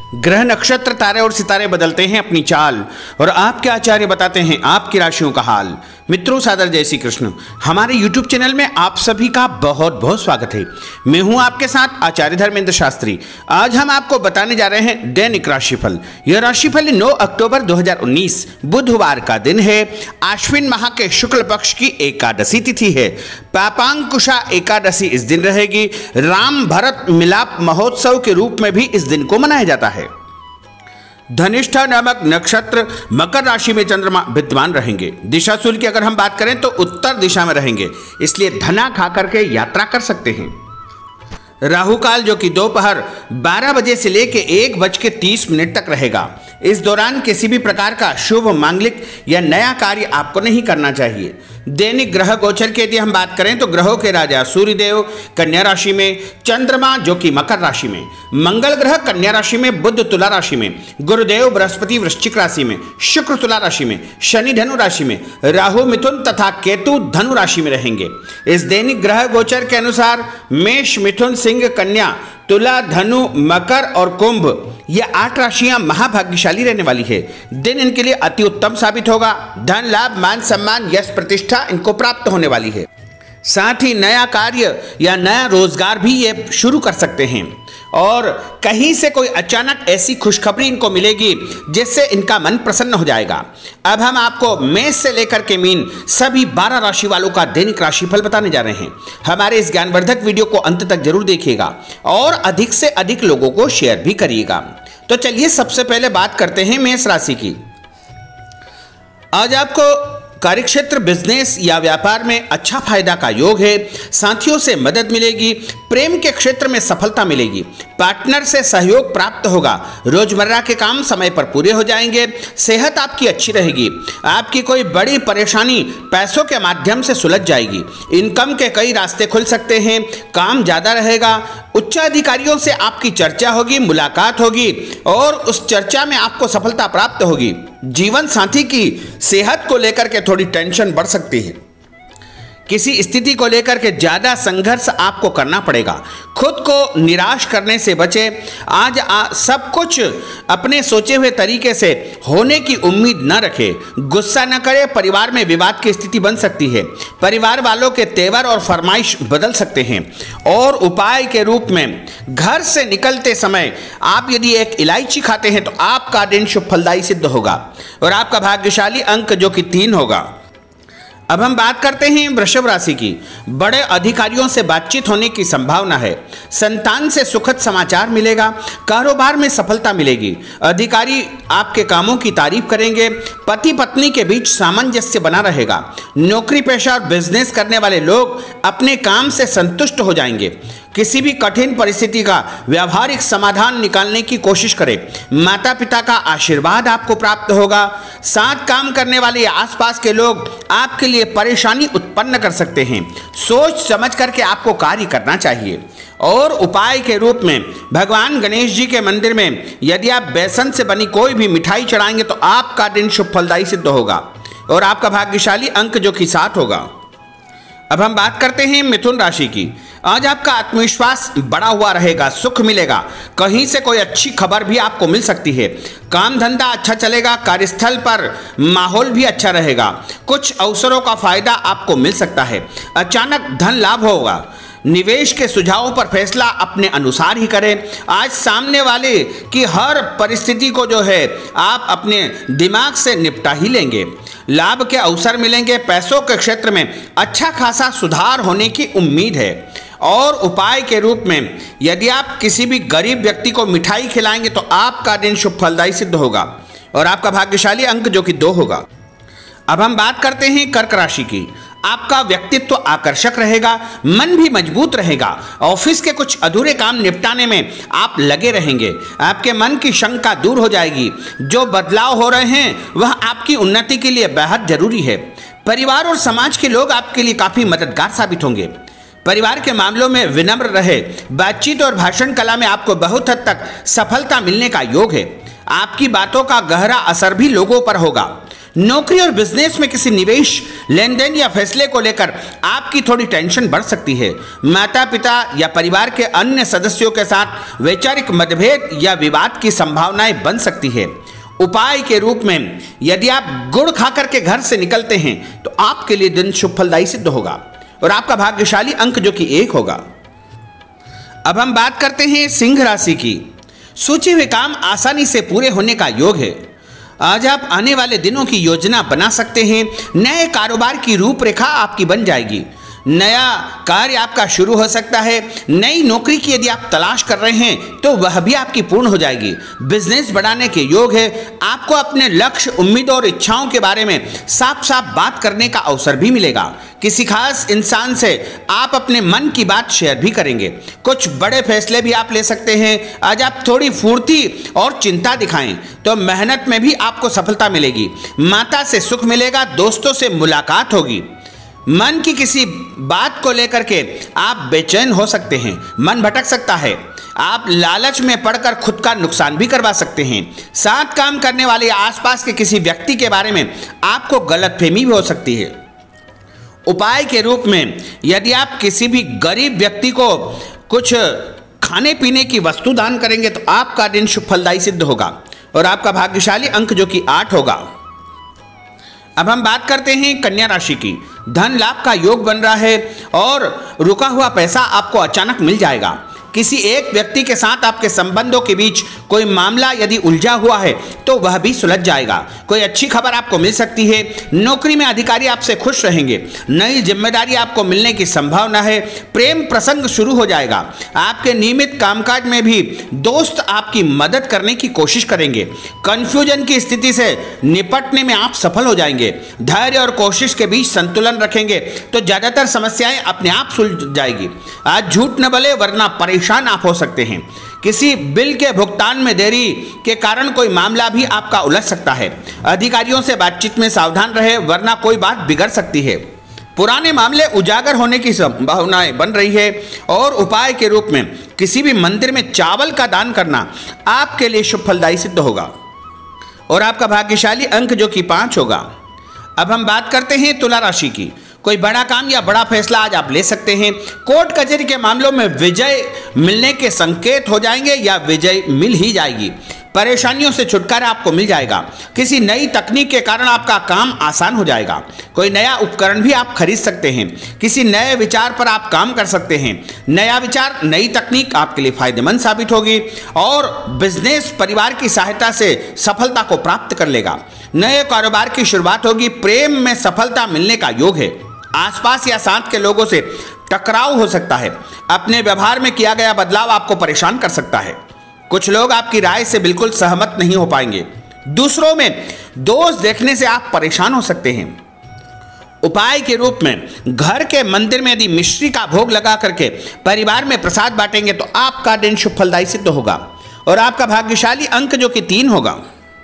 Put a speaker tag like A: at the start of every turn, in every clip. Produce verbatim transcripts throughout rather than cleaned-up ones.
A: ग्रह नक्षत्र तारे और सितारे बदलते हैं अपनी चाल और आपके आचार्य बताते हैं आपकी राशियों का हाल। मित्रों, सादर जय श्री कृष्ण। हमारे यूट्यूब चैनल में आप सभी का बहुत बहुत स्वागत है। मैं हूं आपके साथ आचार्य धर्मेंद्र शास्त्री। आज हम आपको बताने जा रहे हैं दैनिक राशिफल। यह राशिफल नौ अक्टूबर दो हज़ार उन्नीस बुधवार का दिन है। आश्विन माह के शुक्ल पक्ष की एकादशी तिथि है। पापांकुशा एकादशी इस दिन रहेगी। राम भरत मिलाप महोत्सव के रूप में भी इस दिन को मनाया जाता है। धनिष्ठा नामक नक्षत्र मकर राशि में चंद्रमा विद्यमान रहेंगे। दिशा शूल की अगर हम बात करें तो उत्तर दिशा में रहेंगे, इसलिए धना खा करके यात्रा कर सकते हैं। राहु काल जो कि दोपहर बारह बजे से लेकर एक बज के तीस मिनट तक रहेगा। इस दौरान किसी भी प्रकार का शुभ मांगलिक या नया कार्य आपको नहीं करना चाहिए। दैनिक ग्रह गोचर की यदि हम बात करें तो ग्रहों के राजा सूर्यदेव कन्या राशि में, चंद्रमा जो कि मकर राशि में, मंगल ग्रह कन्या राशि में, बुध तुला राशि में, गुरुदेव बृहस्पति वृश्चिक राशि में, शुक्र तुला राशि में, शनि धनु राशि में, राहु मिथुन तथा केतु धनु राशि में रहेंगे। इस दैनिक ग्रह गोचर के अनुसार मेष, मिथुन, सिंह, कन्या, तुला, धनु, मकर और कुंभ ये आठ राशियां महाभाग्यशाली रहने वाली है। दिन इनके लिए अति उत्तम साबित होगा। धन लाभ, मान सम्मान, यश, प्रतिष्ठा इनको प्राप्त होने वाली है। साथ ही नया कार्य या नया रोजगार भी ये शुरू कर सकते हैं और कहीं से कोई अचानक ऐसी खुशखबरी इनको मिलेगी जिससे इनका मन प्रसन्न हो जाएगा। अब हम आपको मेष से लेकर के मीन सभी बारह राशि वालों का दैनिक राशिफल बताने जा रहे हैं। हमारे इस ज्ञानवर्धक वीडियो को अंत तक जरूर देखिएगा और अधिक से अधिक लोगों को शेयर भी करिएगा। तो चलिए सबसे पहले बात करते हैं मेष राशि की। आज आपको कार्यक्षेत्र, बिजनेस या व्यापार में अच्छा फायदा का योग है। साथियों से मदद मिलेगी। प्रेम के क्षेत्र में सफलता मिलेगी। पार्टनर से सहयोग प्राप्त होगा। रोजमर्रा के काम समय पर पूरे हो जाएंगे। सेहत आपकी अच्छी रहेगी। आपकी कोई बड़ी परेशानी पैसों के माध्यम से सुलझ जाएगी। इनकम के कई रास्ते खुल सकते हैं। काम ज्यादा रहेगा। उच्च अधिकारियों से आपकी चर्चा होगी, मुलाकात होगी और उस चर्चा में आपको सफलता प्राप्त होगी। जीवन साथी की सेहत को लेकर के थोड़ी टेंशन बढ़ सकती है। किसी स्थिति को लेकर के ज्यादा संघर्ष आपको करना पड़ेगा। खुद को निराश करने से बचे। आज आ, सब कुछ अपने सोचे हुए तरीके से होने की उम्मीद न रखें। गुस्सा न करें। परिवार में विवाद की स्थिति बन सकती है। परिवार वालों के तेवर और फरमाइश बदल सकते हैं। और उपाय के रूप में घर से निकलते समय आप यदि एक इलायची खाते हैं तो आपका दिन शुभ फलदायी सिद्ध होगा और आपका भाग्यशाली अंक जो कि तीन होगा। अब हम बात करते हैं वृषभ राशि की। बड़े अधिकारियों से बातचीत होने की संभावना है। संतान से सुखद समाचार मिलेगा। कारोबार में सफलता मिलेगी। अधिकारी आपके कामों की तारीफ करेंगे। पति पत्नी के बीच सामंजस्य बना रहेगा। नौकरी पेशा और बिजनेस करने वाले लोग अपने काम से संतुष्ट हो जाएंगे। किसी भी कठिन परिस्थिति का व्यावहारिक समाधान निकालने की कोशिश करें। माता पिता का आशीर्वाद आपको प्राप्त होगा। साथ काम करने वाले आसपास के लोग आपके लिए परेशानी उत्पन्न कर सकते हैं। सोच समझ करके आपको कार्य करना चाहिए। और उपाय के रूप में भगवान गणेश जी के मंदिर में यदि आप बेसन से बनी कोई भी मिठाई चढ़ाएंगे तो आपका दिन शुभ फलदायी सिद्ध होगा और आपका भाग्यशाली अंक जो कि सात होगा। अब हम बात करते हैं मिथुन राशि की। आज आपका आत्मविश्वास बढ़ा हुआ रहेगा। सुख मिलेगा। कहीं से कोई अच्छी खबर भी आपको मिल सकती है। काम धंधा अच्छा चलेगा। कार्यस्थल पर माहौल भी अच्छा रहेगा। कुछ अवसरों का फायदा आपको मिल सकता है। अचानक धन लाभ होगा। निवेश के सुझावों पर फैसला अपने अनुसार ही करें। आज सामने वाले की हर परिस्थिति को जो है आप अपने दिमाग से निपटा ही लेंगे। लाभ के अवसर मिलेंगे। पैसों के क्षेत्र में अच्छा खासा सुधार होने की उम्मीद है। और उपाय के रूप में यदि आप किसी भी गरीब व्यक्ति को मिठाई खिलाएंगे तो आपका दिन शुभ फलदायी सिद्ध होगा और आपका भाग्यशाली अंक जो कि दो होगा। अब हम बात करते हैं कर्क राशि की। आपका व्यक्तित्व आकर्षक रहेगा। मन भी मजबूत रहेगा। ऑफिस के कुछ अधूरे काम निपटाने में आप लगे रहेंगे। आपके मन की शंका दूर हो जाएगी। जो बदलाव हो रहे हैं वह आपकी उन्नति के लिए बेहद जरूरी है। परिवार और समाज के लोग आपके लिए काफी मददगार साबित होंगे। परिवार के मामलों में विनम्र रहे। बातचीत और भाषण कला में आपको बहुत हद तक सफलता मिलने का योग है। आपकी बातों का गहरा असर भी लोगों पर होगा। नौकरी और बिजनेस में किसी निवेश, लेन देन या फैसले को लेकर आपकी थोड़ी टेंशन बढ़ सकती है। माता पिता या परिवार के अन्य सदस्यों के साथ वैचारिक मतभेद या विवाद की संभावनाएं बन सकती है। उपाय के रूप में यदि आप गुड़ खाकर के घर से निकलते हैं तो आपके लिए दिन शुभ फलदायी सिद्ध होगा और आपका भाग्यशाली अंक जो कि एक होगा। अब हम बात करते हैं सिंह राशि की। सोचे हुए काम आसानी से पूरे होने का योग है। आज आप आने वाले दिनों की योजना बना सकते हैं। नए कारोबार की रूपरेखा आपकी बन जाएगी। नया कार्य आपका शुरू हो सकता है। नई नौकरी की यदि आप तलाश कर रहे हैं तो वह भी आपकी पूर्ण हो जाएगी। बिजनेस बढ़ाने के योग है। आपको अपने लक्ष्य, उम्मीदों और इच्छाओं के बारे में साफ साफ बात करने का अवसर भी मिलेगा। किसी खास इंसान से आप अपने मन की बात शेयर भी करेंगे। कुछ बड़े फैसले भी आप ले सकते हैं। आज आप थोड़ी फुर्ती और चिंता दिखाएं तो मेहनत में भी आपको सफलता मिलेगी। माता से सुख मिलेगा। दोस्तों से मुलाकात होगी। मन की किसी बात को लेकर के आप बेचैन हो सकते हैं। मन भटक सकता है। आप लालच में पड़कर खुद का नुकसान भी करवा सकते हैं। साथ काम करने वाले आसपास के किसी व्यक्ति के बारे में आपको गलतफहमी भी हो सकती है। उपाय के रूप में यदि आप किसी भी गरीब व्यक्ति को कुछ खाने पीने की वस्तु दान करेंगे तो आपका दिन शुभ फलदायी सिद्ध होगा और आपका भाग्यशाली अंक जो कि आठ होगा। अब हम बात करते हैं कन्या राशि की। धन लाभ का योग बन रहा है और रुका हुआ पैसा आपको अचानक मिल जाएगा। किसी एक व्यक्ति के साथ आपके संबंधों के बीच कोई मामला यदि उलझा हुआ है तो वह भी सुलझ जाएगा। कोई अच्छी खबर आपको मिल सकती है। नौकरी में अधिकारी आपसे खुश रहेंगे। नई जिम्मेदारी आपको मिलने की संभावना है। प्रेम प्रसंग शुरू हो जाएगा। आपके नियमित कामकाज में भी दोस्त आपकी मदद करने की कोशिश करेंगे। कंफ्यूजन की स्थिति से निपटने में आप सफल हो जाएंगे। धैर्य और कोशिश के बीच संतुलन रखेंगे तो ज्यादातर समस्याएं अपने आप सुलझ जाएगी। आज झूठ न बोले वरना परेशान आप हो सकते हैं। किसी बिल के भुगतान में देरी के कारण कोई मामला भी आपका उलझ सकता है। अधिकारियों से बातचीत में सावधान रहे वरना कोई बात बिगड़ सकती है। पुराने मामले उजागर होने की संभावनाएं बन रही है और उपाय के रूप में किसी भी मंदिर में चावल का दान करना आपके लिए शुभ फलदायी सिद्ध होगा और आपका भाग्यशाली अंक जो कि पांच होगा। अब हम बात करते हैं तुला राशि की। कोई बड़ा काम या बड़ा फैसला आज आप ले सकते हैं। कोर्ट कचहरी के मामलों में विजय मिलने के संकेत हो जाएंगे या विजय मिल ही जाएगी। परेशानियों से छुटकारा आपको मिल जाएगा। किसी नई तकनीक के कारण आपका काम आसान हो जाएगा। कोई नया उपकरण भी आप खरीद सकते हैं। किसी नए विचार पर आप काम कर सकते हैं। नया विचार, नई तकनीक आपके लिए फायदेमंद साबित होगी और बिजनेस परिवार की सहायता से सफलता को प्राप्त कर लेगा। नए कारोबार की शुरुआत होगी। प्रेम में सफलता मिलने का योग है। आसपास या साथ के लोगों से टकराव हो सकता है। अपने व्यवहार में किया गया बदलाव आपको परेशान कर सकता है। कुछ लोग आपकी राय से बिल्कुल सहमत नहीं हो पाएंगे। दूसरों में दोष देखने से आप परेशान हो सकते हैं। उपाय के रूप में घर के मंदिर में यदि मिश्री का भोग लगा करके परिवार में प्रसाद बांटेंगे तो आपका दिन शुभ फलदायी सिद्ध होगा और आपका भाग्यशाली अंक जो कि तीन होगा।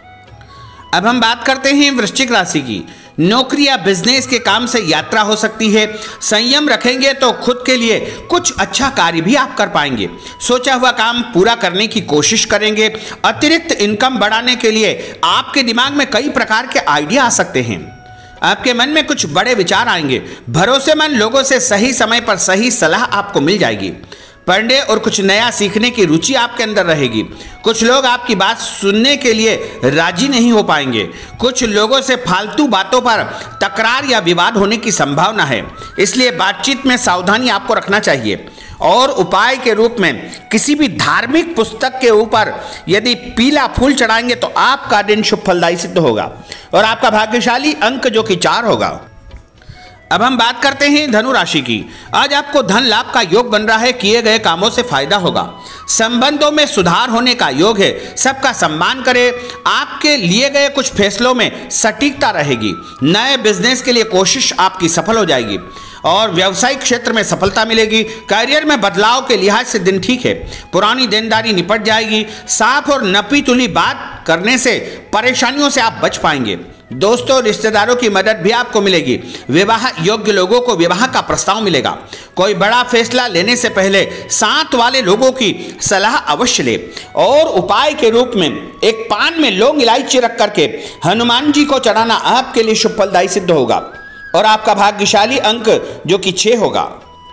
A: अब हम बात करते हैं वृश्चिक राशि की। नौकरी या बिजनेस के काम से यात्रा हो सकती है। संयम रखेंगे तो खुद के लिए कुछ अच्छा कार्य भी आप कर पाएंगे। सोचा हुआ काम पूरा करने की कोशिश करेंगे। अतिरिक्त इनकम बढ़ाने के लिए आपके दिमाग में कई प्रकार के आइडिया आ सकते हैं। आपके मन में कुछ बड़े विचार आएंगे। भरोसेमंद लोगों से सही समय पर सही सलाह आपको मिल जाएगी। पढ़ने और कुछ नया सीखने की रुचि आपके अंदर रहेगी। कुछ लोग आपकी बात सुनने के लिए राजी नहीं हो पाएंगे। कुछ लोगों से फालतू बातों पर तकरार या विवाद होने की संभावना है, इसलिए बातचीत में सावधानी आपको रखना चाहिए। और उपाय के रूप में किसी भी धार्मिक पुस्तक के ऊपर यदि पीला फूल चढ़ाएंगे तो आपका दिन शुभ फलदायी सिद्ध होगा और आपका भाग्यशाली अंक जो कि चार होगा। अब हम बात करते हैं धनु राशि की। आज आपको धन लाभ का योग बन रहा है। किए गए कामों से फायदा होगा। संबंधों में सुधार होने का योग है। सबका सम्मान करें। आपके लिए गए कुछ फैसलों में सटीकता रहेगी। नए बिजनेस के लिए कोशिश आपकी सफल हो जाएगी और व्यावसायिक क्षेत्र में सफलता मिलेगी। करियर में बदलाव के लिहाज से दिन ठीक है। पुरानी देनदारी निपट जाएगी। साफ और नपी तुली बात करने से परेशानियों से आप बच पाएंगे। दोस्तों रिश्तेदारों की मदद भी आपको मिलेगी। विवाह योग्य लोगों को विवाह का प्रस्ताव मिलेगा। कोई बड़ा फैसला लेने से पहले साथ वाले लोगों की सलाह अवश्य ले। और उपाय के रूप में एक पान में लौंग इलायची रख करके हनुमान जी को चढ़ाना आपके लिए शुभ फलदायी सिद्ध होगा। और आपका भाग्यशाली अंक जो कि छह होगा।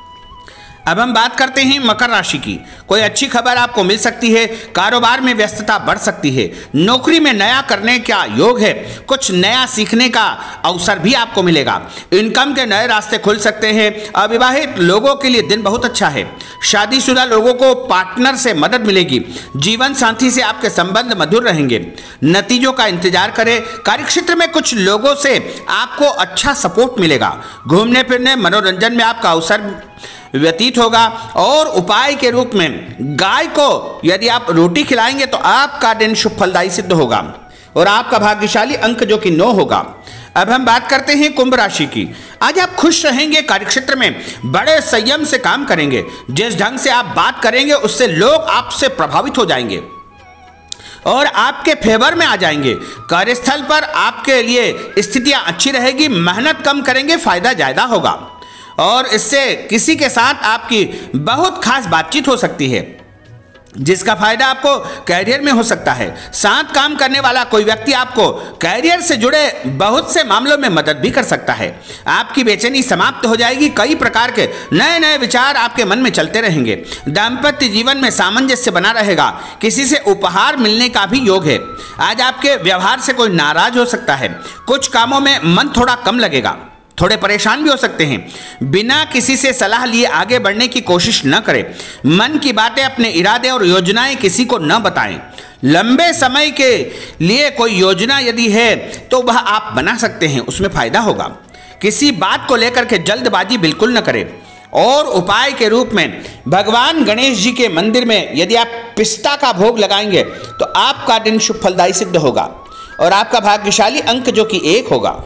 A: अब हम बात करते हैं मकर राशि की। कोई अच्छी खबर आपको मिल सकती है। कारोबार में व्यस्तता बढ़ सकती है। नौकरी में नया करने का योग है। कुछ नया सीखने का अवसर भी आपको मिलेगा। इनकम के नए रास्ते खुल सकते हैं। अविवाहित लोगों के लिए दिन बहुत अच्छा है। शादीशुदा लोगों को पार्टनर से मदद मिलेगी। जीवन साथी से आपके संबंध मधुर रहेंगे। नतीजों का इंतजार करें। कार्यक्षेत्र में कुछ लोगों से आपको अच्छा सपोर्ट मिलेगा। घूमने फिरने मनोरंजन में आपका अवसर व्यतीत होगा। और उपाय के रूप में गाय को यदि आप रोटी खिलाएंगे तो आपका दिन शुभ फलदायी सिद्ध होगा। और आपका भाग्यशाली अंक जो कि नौ होगा। अब हम बात करते हैं कुंभ राशि की। आज आप खुश रहेंगे। कार्यक्षेत्र में बड़े संयम से काम करेंगे। जिस ढंग से आप बात करेंगे उससे लोग आपसे प्रभावित हो जाएंगे और आपके फेवर में आ जाएंगे। कार्यस्थल पर आपके लिए स्थितियां अच्छी रहेगी। मेहनत कम करेंगे, फायदा ज्यादा होगा। और इससे किसी के साथ आपकी बहुत खास बातचीत हो सकती है जिसका फायदा आपको कैरियर में हो सकता है। साथ काम करने वाला कोई व्यक्ति आपको कैरियर से जुड़े बहुत से मामलों में मदद भी कर सकता है। आपकी बेचैनी समाप्त हो जाएगी। कई प्रकार के नए नए विचार आपके मन में चलते रहेंगे। दाम्पत्य जीवन में सामंजस्य बना रहेगा। किसी से उपहार मिलने का भी योग है। आज आपके व्यवहार से कोई नाराज हो सकता है। कुछ कामों में मन थोड़ा कम लगेगा। थोड़े परेशान भी हो सकते हैं। बिना किसी से सलाह लिए आगे बढ़ने की कोशिश न करें। मन की बातें, अपने इरादे और योजनाएं किसी को न बताएं। लंबे समय के लिए कोई योजना यदि है तो वह आप बना सकते हैं, उसमें फायदा होगा। किसी बात को लेकर के जल्दबाजी बिल्कुल न करें। और उपाय के रूप में भगवान गणेश जी के मंदिर में यदि आप पिस्ता का भोग लगाएंगे तो आपका दिन शुभ फलदायी सिद्ध होगा। और आपका भाग्यशाली अंक जो कि एक होगा।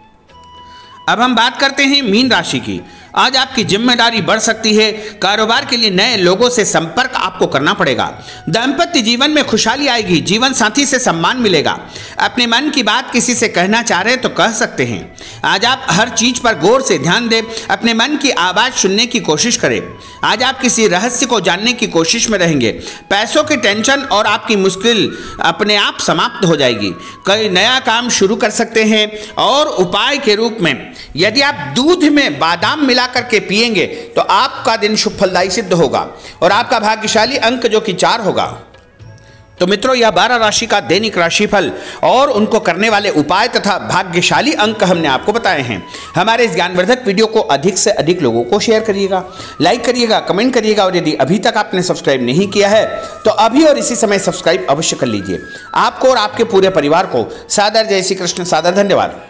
A: अब हम बात करते हैं मीन राशि की। आज आपकी जिम्मेदारी बढ़ सकती है। कारोबार के लिए नए लोगों से संपर्क आपको करना पड़ेगा। दाम्पत्य जीवन में खुशहाली आएगी। जीवन साथी से सम्मान मिलेगा। अपने मन की बात किसी से कहना चाह रहे तो कह सकते हैं। आज आप हर चीज पर गौर से ध्यान दें। अपने मन की आवाज सुनने की कोशिश करें। आज आप किसी रहस्य को जानने की कोशिश में रहेंगे। पैसों की टेंशन और आपकी मुश्किल अपने आप समाप्त हो जाएगी। कोई नया काम शुरू कर सकते हैं। और उपाय के रूप में यदि आप दूध में बादाम मिला करके पिएंगे तो आपका दिन शुभ फलदायी सिद्ध होगा। और आपका भाग्यशाली अंक जो कि चार होगा। तो मित्रों, यह बारह राशि का दैनिक राशिफल और उनको करने वाले उपाय तथा भाग्यशाली अंक हमने आपको बताए हैं। हमारे इस ज्ञानवर्धक वीडियो को अधिक से अधिक लोगों को शेयर करिएगा, लाइक करिएगा, कमेंट करिएगा। और यदि अभी तक आपने सब्सक्राइब नहीं किया है तो अभी और इसी समय सब्सक्राइब अवश्य कर लीजिए। आपको और आपके पूरे परिवार को सादर जय श्री कृष्ण, सादर धन्यवाद।